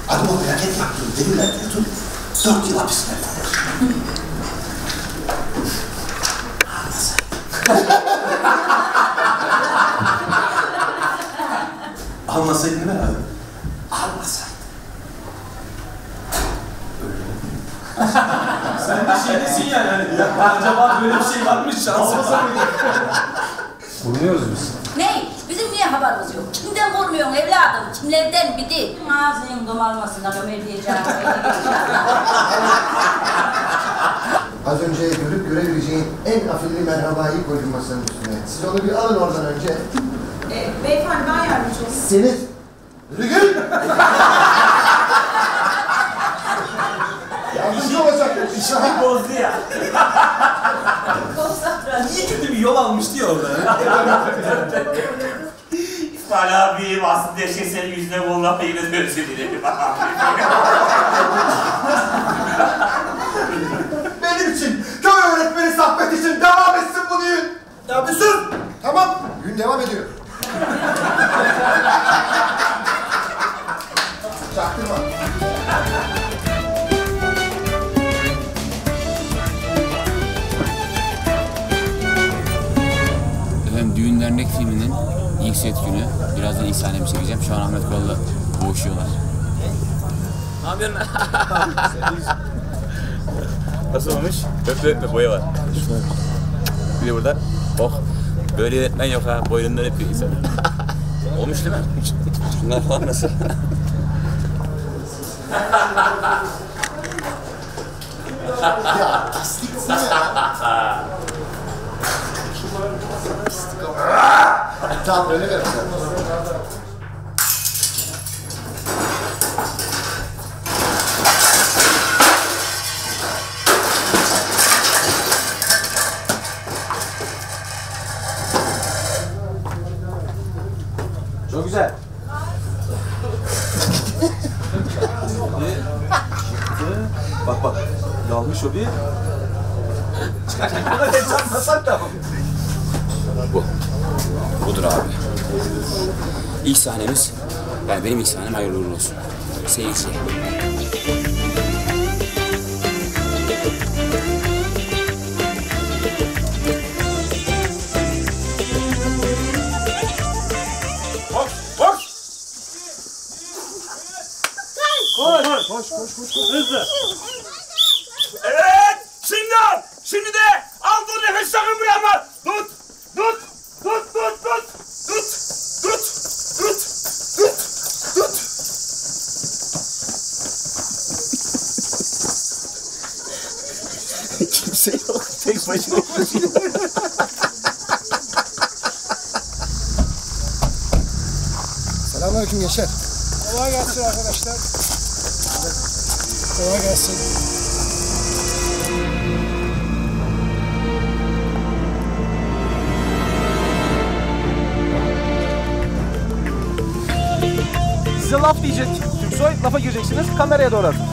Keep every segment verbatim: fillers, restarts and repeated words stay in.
Adama felaket yaptım demirler diyordun. Dört yıl hapis verdiler. Almasaydı ne abi? Almasaydı. Öyle. Sen de şeydesin yani hani. Ya, acaba böyle bir şey varmış şansı var. Bulunuyoruz biz. Ne? Bizim niye haberimiz yok? Kimden korumuyorsun evladım? Kimlerden bir değil? Ağzının domalmasından Ömer diyeceğim. Az önce görüp görebileceğin en afilli merhabayı koydum masanın üstüne. Siz onu bir alın oradan önce. E, beyefendi ben yardımcı olayım. Seniz... Rügül! Yardımcı olacak. İşini bozdu ya. Niye kötü bir yol almıştı ya orada? İsmail abi aslında şey senin yüzüne volna yine de özür dilerim. Benim için, köy öğretmeni sohbet için devam etsin bu düğün. Ya bir sus! Tamam, düğün devam ediyor. Çaktırma. Efendim Düğün Dernek filminin ilk set günü. Birazdan ilk sahnemi çekeceğim. Şu an Ahmet Kural'la boğuşuyorlar. Ne yapıyorsun? Nasıl olmuş? Öpme öpme boya var. Bir de burada. Oh. Böyle yönetmen yok ha. Boynundan öpüyor insan. Olmuş değil mi? Şunlar falan nasıl? Ya pisliksin ya. Tamam öyle ver. Çok güzel. Bak bak. Dalmış o bir. Buna ne çarpmasak da. Bu. Budur abi. İlk sahnemiz, yani benim ilk sahnem hayırlı uğurlu olsun. Seyirci. Koş, koş! Koş, koş, koş, koş, koş. Hızlı. Evet! Şimdi al! Şimdi de al dur nefes sakın bırakma! Tut! Tut! Tut! Tut! Tut! Tut! Tut! Tut! Tut! Tut! Kimse yok. Tek başına koşuyor. Selamünaleyküm gençler. Kolay gelsin arkadaşlar. Kolay gelsin. Size laf diyecek Türksoy, lafa gireceksiniz, kameraya doğru atın.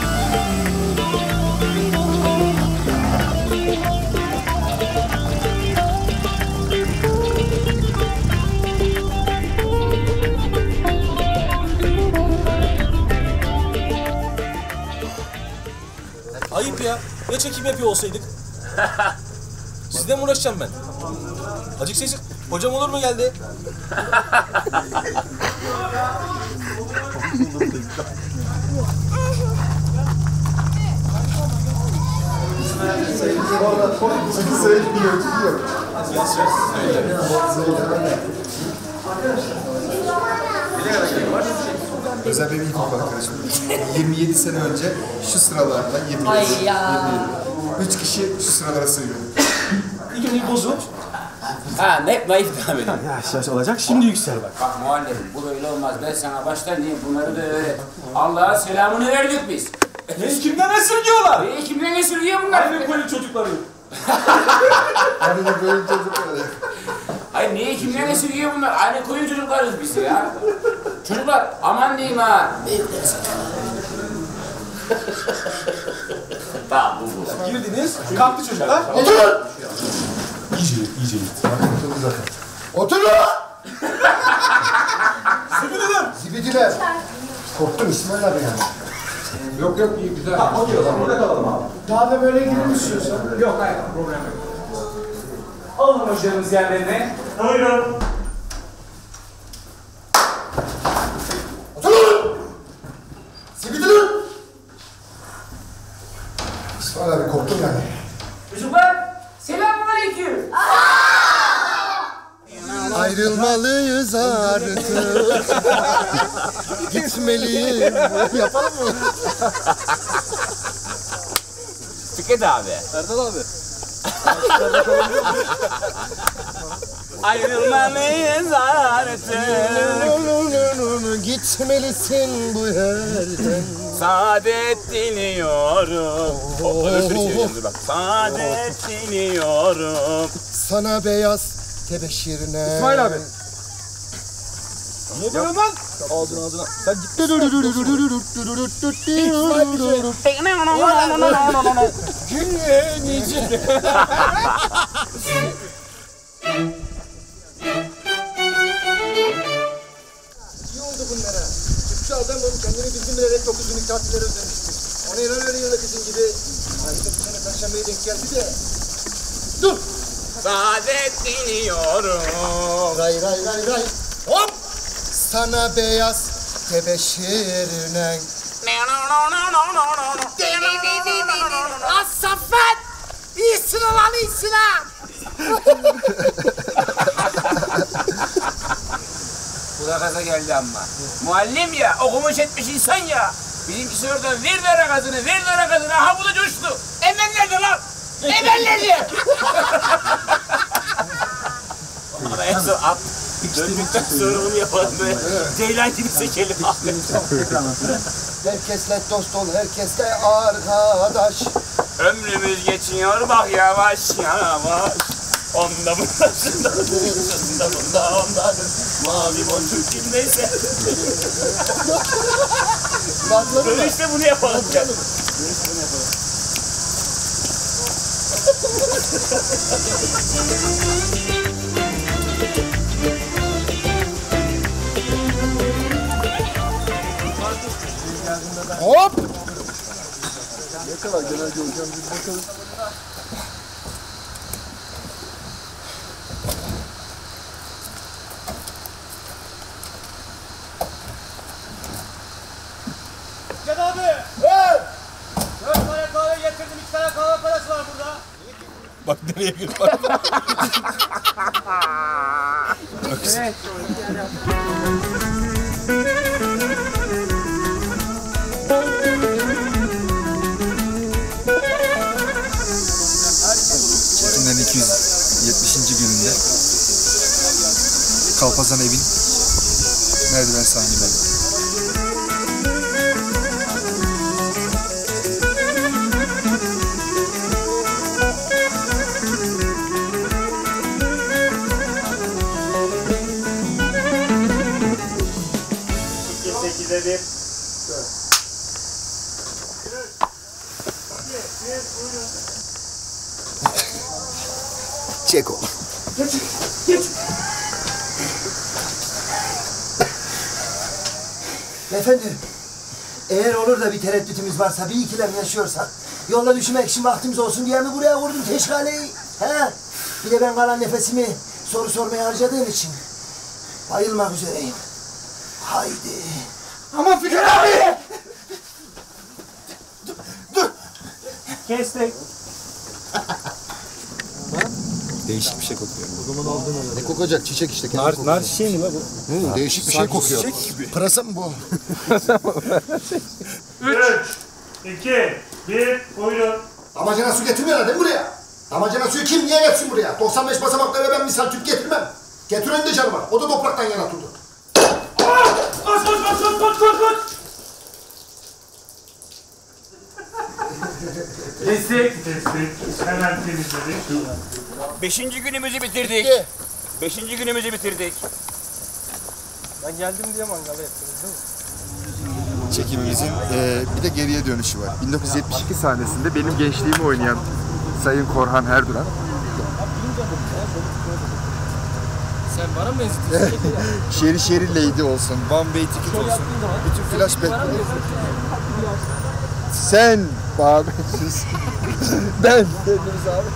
Ayıp ya, ya çekim yapıyor olsaydık? Sizle mi uğraşacağım ben? Acık sesi, hocam olur mu geldi? Özel benim ilkokul arkadaşım. yirmi yedi sene önce şu sıralarda yirmi yedi. Ay ya. Üç kişi şu sıralara sığıyor. İlk bozuk. Ha ne naif devam edin. Yavaş olacak, şimdi yüksel bak. Bak muhallerim bu böyle olmaz. Ben sana baştan diyeyim bunları da öğret. Allah'a selamını verdik biz. Ne kimden esirgiyorlar? E kimden esirgiyor bunlar? Aynı koyu çocukları. Hadi de böyle çocuklar. Hayır niye kimden esirgiyor bunlar? Aynı koyun çocuklarız biz ya. Çocuklar aman diyeyim ha. Tamam bu bu. Girdiniz, kalktı çocuklar. Oturun! İyice, iyice gitti. Oturun zaten. Oturun! Sıkı dedim. Zibidiler. Korktum İsmail abi yani. Yok yok iyi güzel. Ha, okey o zaman burada kalalım abi. Daha da böyle girelim istiyorsan. Yok hayır problem yok. Alın hocalarınız yerlerine. Buyurun. Oturun! Sibidilin! İsmail abi korktum yani. Çocuklar, selamünaleyküm. Ayrılmalıyız artık. Gitmeliyim. Yapalım mı? Fikret abi. Erdal abi. Ayrılmalıyız artık. Gitmelisin bu yerden. Saadet diliyorum. Oh, öbür türlü söyleyeceğim dur bak. Saadet diliyorum. Sana beyaz tebeşirine. İsmail abi. Ne diyorsun lan? Ağzına ağzına. Sen git. İyi oldu bunlara. Tıpçı adam onu kendini bildim bilerek dokuz günlük tatillere özlemişti. Ona inan öyle yılda kızın gibi. Ayrıca bu sene Perşembe'ye denk geldi de. Dur! Saadet diliyorum. Ray ray ray ray. Hop! Sana beyaz tebeşirine. Asafet! İyisin lan iyisin ha! Bu da gaza geldi ama. Muallim ya, okumuş etmiş insan ya. Bizimkisi oradan ver de rakazını, ver de rakazını. Aha bu da coştu. Emel nerede lan? Emel nerede? Ama en son at. Döndükten sonra bunu yapalım böyle. Ceylan gibi seçelim abi. Herkesle dost ol, herkesle arkadaş. Ömrümüz geçiyor bak yavaş yavaş. Onda bunda şunda şunda bunda onda mavi boncuk kimdeyse. Böyle işte bunu yapalım gel. Hop! Gel abi. Hey! Dört tane kahve getirdim. İki tane kahve parası var burada. Bak nereye gir bak. Evet. Çekimlerin iki yüz yetmişinci gününde Kalpazan evin merdiven sahneleri. sekize bir. Çek oğlum. Geç, geç. Efendim, eğer olur da bir tereddütümüz varsa, bir ikilem yaşıyorsak, yolla düşmek için vaktimiz olsun diye mi buraya vurdum teşkaleyi? He? Bir de ben kalan nefesimi soru sormaya harcadığım için bayılmak üzereyim. Haydi. Aman Fikret abi! Dur, dur. Kestik. Değişik bir şey kokuyor. Ne kokacak? Çiçek işte. Nar, nar çiçeği mi la bu? Hı, değişik bir şey kokuyor. Pırasa mı bu? Üç, iki, bir, buyurun. Damacana su getirmiyorlar değil mi buraya? Damacana suyu kim niye getirsin buraya? doksan beş basamaklara ben misal tüp getirmem. Getiren de canı var. O da topraktan yana tuttu. Koş koş koş koş koş koş koş. Kestik. Kestik. Hemen temizledik. Beşinci günümüzü bitirdik. Beşinci günümüzü bitirdik. Ben geldim diye mangalı yaptınız değil mi? Çekimimizin eee, bir de geriye dönüşü var. bin dokuz yüz yetmiş iki sahnesinde benim gençliğimi oynayan Sayın Korhan Herduran Sen bana mı benzetiyorsun? Şeri Şeri Lady olsun, One Way Ticket olsun. Bütün flashback. Sen abi siz. Ben dediniz abi.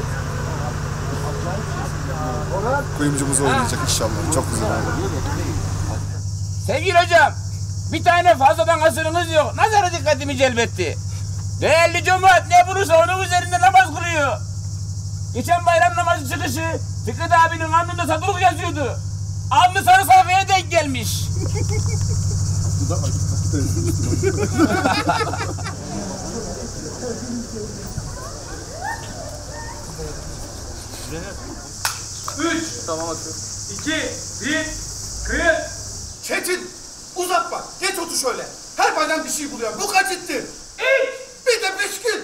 Kuyumcumuz oynayacak inşallah. Çok güzel abi. Sevgili hocam, bir tane fazladan asırınız yok. Nazara dikkatimi celbetti. Değerli cemaat ne bulursa onun üzerinde namaz kılıyor. Geçen bayram namazı çıkışı Fikret abinin alnında satılık yazıyordu. Alnı sarı sayfaya denk gelmiş. Üç. Tamam atıyorum. İki, bir, kıyı. Çetin, uzatma. Geç otur şöyle. Her bayram bir şey buluyor. Bu kaçıttır. İç. Bir de pişkin.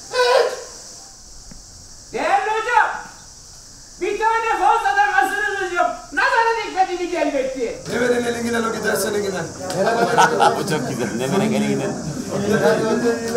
Değerli hocam, bir tane fazladan asırınız yok. Nazara dikkatimi celbetti. Ne verin elin giden o gidersen giden. Bu çok güzel. Ne bana gene yine.